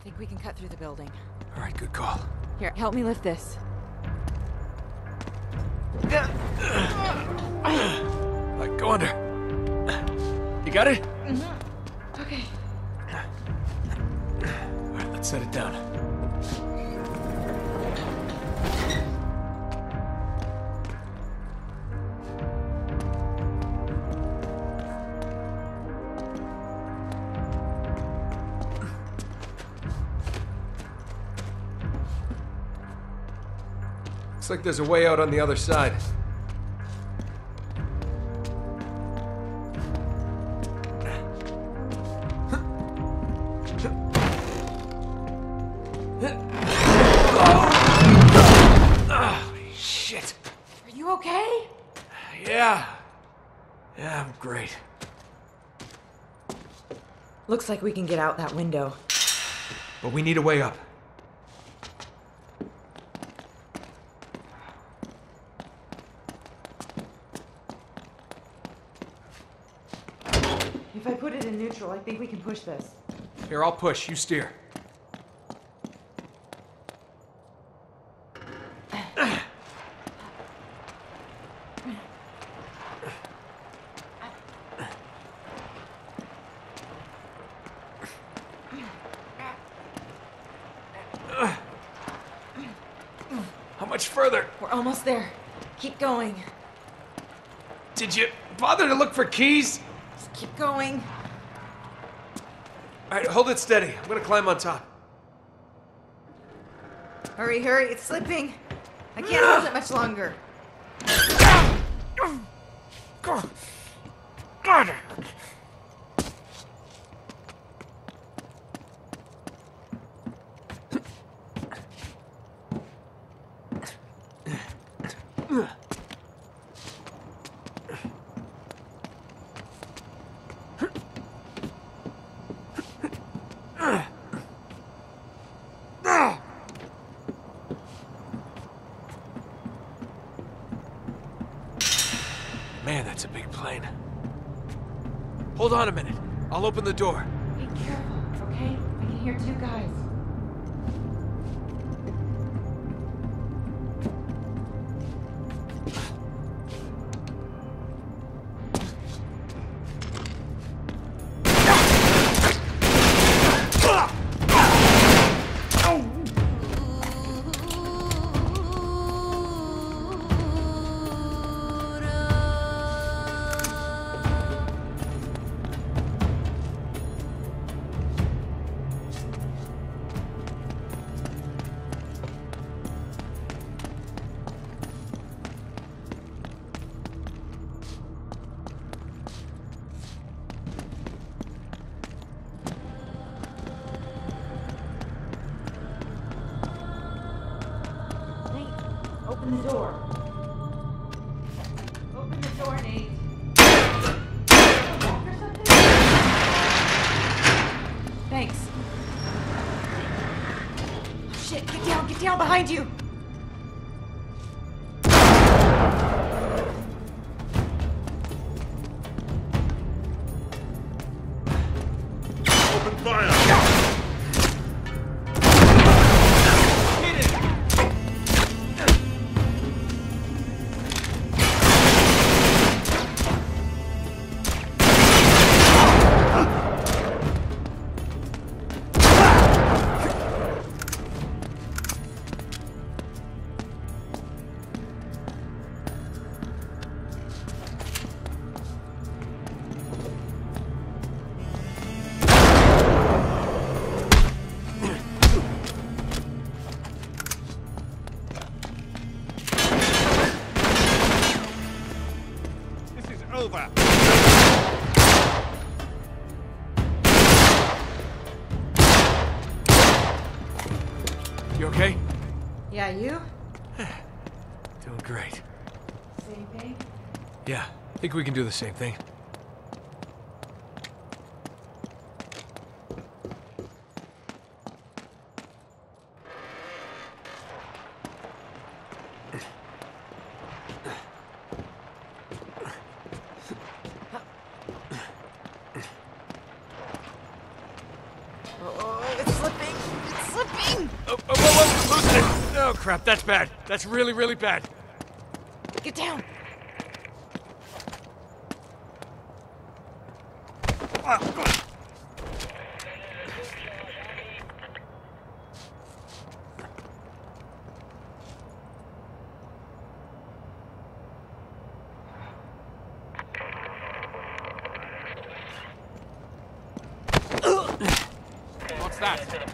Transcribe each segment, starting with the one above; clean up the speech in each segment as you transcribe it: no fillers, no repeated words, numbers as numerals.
think we can cut through the building. All right, good call. Here, help me lift this. All right, go under. You got it? Mm-hmm. Okay. All right, let's set it down. Looks like there's a way out on the other side. Oh, shit. Are you okay? Yeah. Yeah, I'm great. Looks like we can get out that window. But we need a way up. If I put it in neutral, I think we can push this. Here, I'll push. You steer. How much further? We're almost there. Keep going. Did you bother to look for keys? Just keep going. All right, hold it steady. I'm gonna climb on top. Hurry, hurry, it's slipping. I can't hold it much longer. God. Man, that's a big plane. Hold on a minute. I'll open the door. Be careful, okay? I can hear two guys. Open the door. Open the door, Nate. Or something? Thanks. Oh, shit, get down behind you. Open fire! Over. You okay? Yeah, you? Doing great. Same thing? Yeah, I think we can do the same thing. Oh, it's slipping. crap, that's bad. That's really, really bad. Get down. What's that?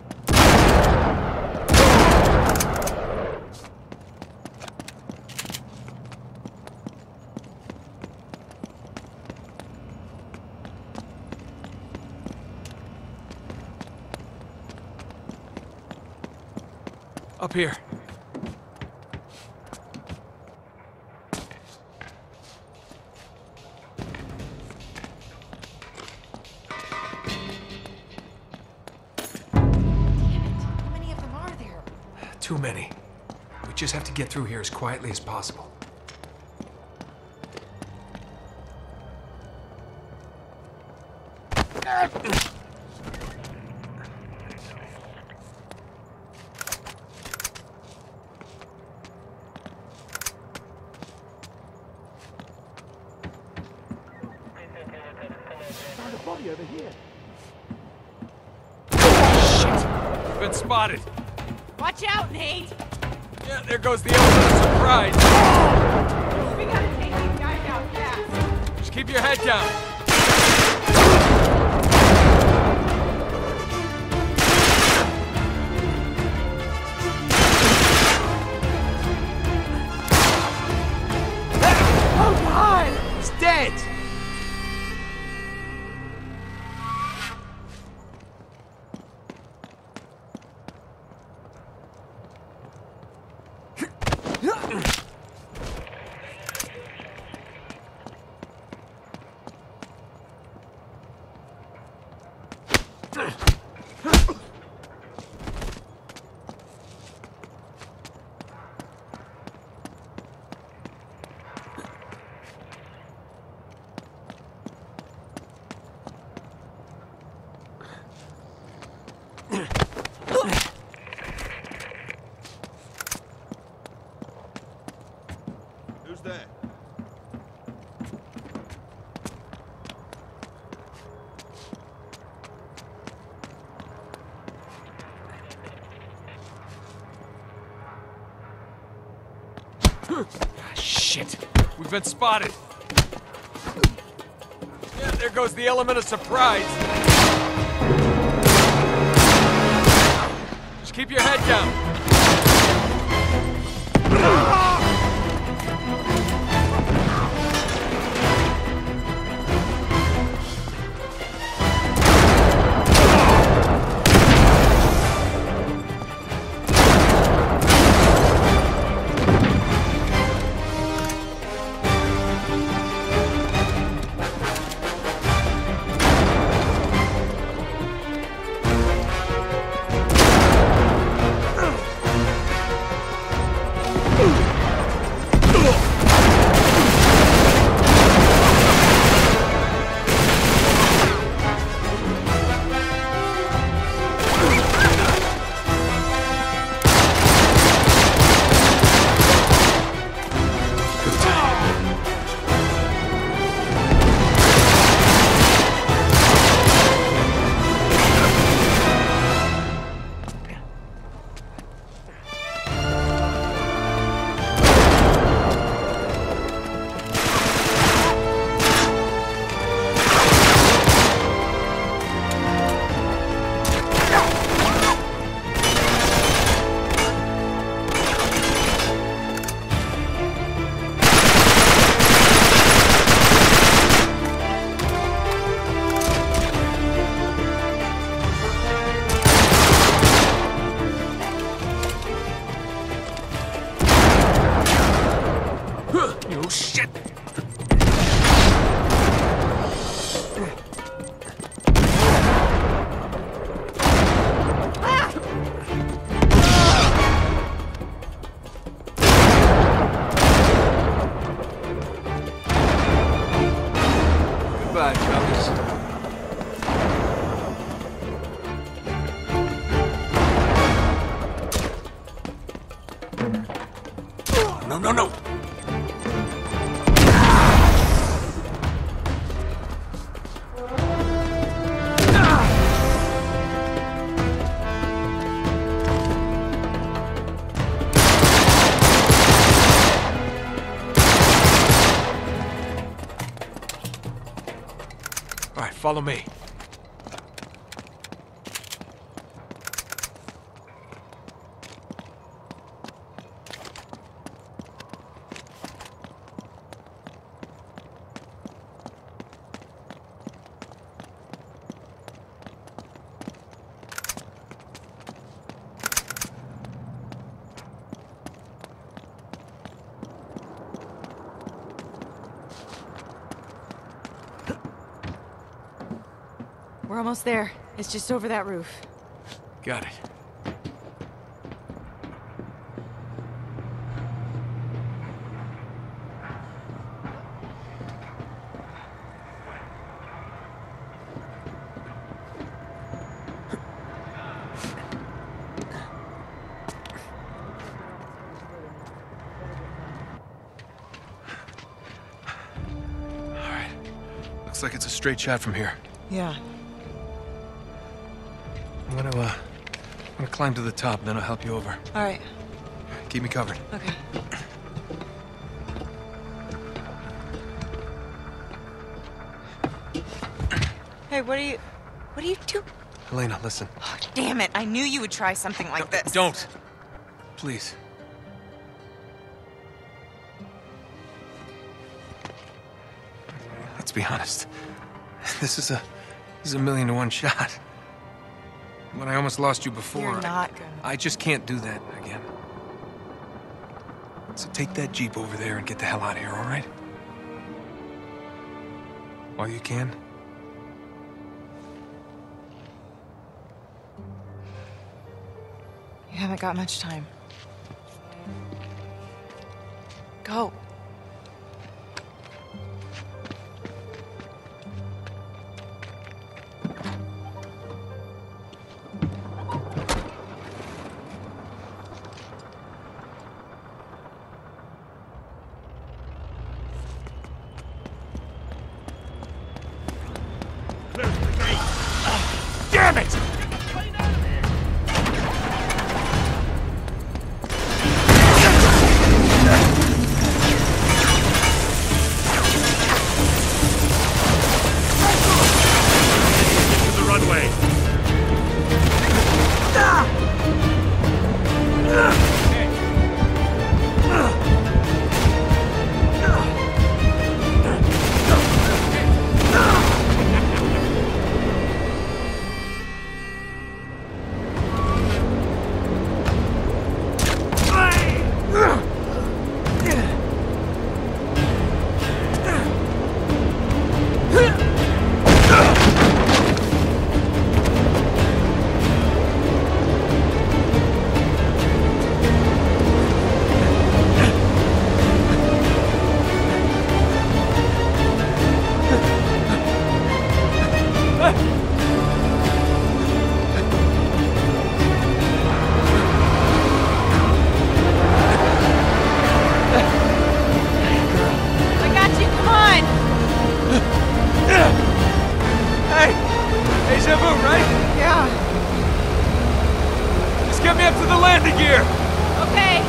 Up here. Too many. We just have to get through here as quietly as possible. Found a body over here. Shit! We've been spotted. Watch out, Nate. Yeah, there goes the element of surprise. We gotta take these guys out fast. Just keep your head down. Oh, God. He's dead. Who's there? Shit. We've been spotted. Yeah, there goes the element of surprise. Just keep your head down. Oh, shit! Goodbye, fellas. no, no! All right, follow me. We're almost there. It's just over that roof. Got it. All right. Looks like it's a straight shot from here. Yeah. I'm gonna climb to the top, then I'll help you over. All right. Keep me covered. Okay. Hey, what are you doing? Helena, listen. Oh, damn it. I knew you would try something like this. Don't! Please. Let's be honest. This is a 1,000,000 to 1 shot. When I almost lost you before, You're not gonna. I just can't do that again. So take that Jeep over there and get the hell out of here, all right? While you can. You haven't got much time. Go. Damn it! To the runway. I got you. Come on. Hey! Deja vu, right? Yeah. Just get me up to the landing gear! Okay.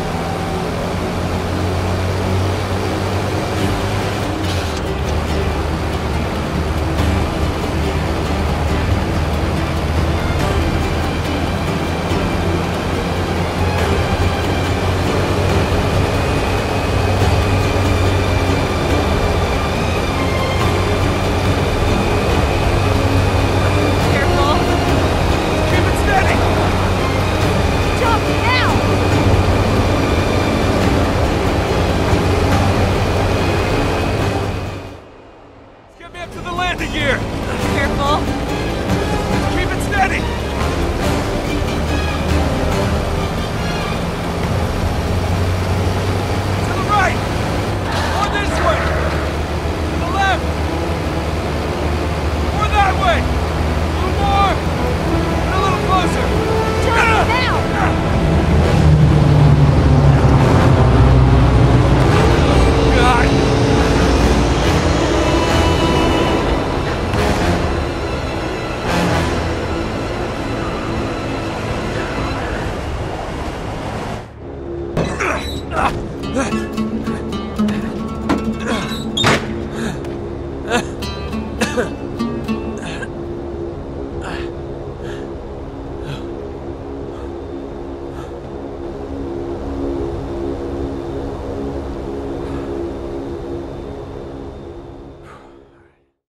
Careful. Keep it steady! Jump now. Get me up to the landing gear! Careful.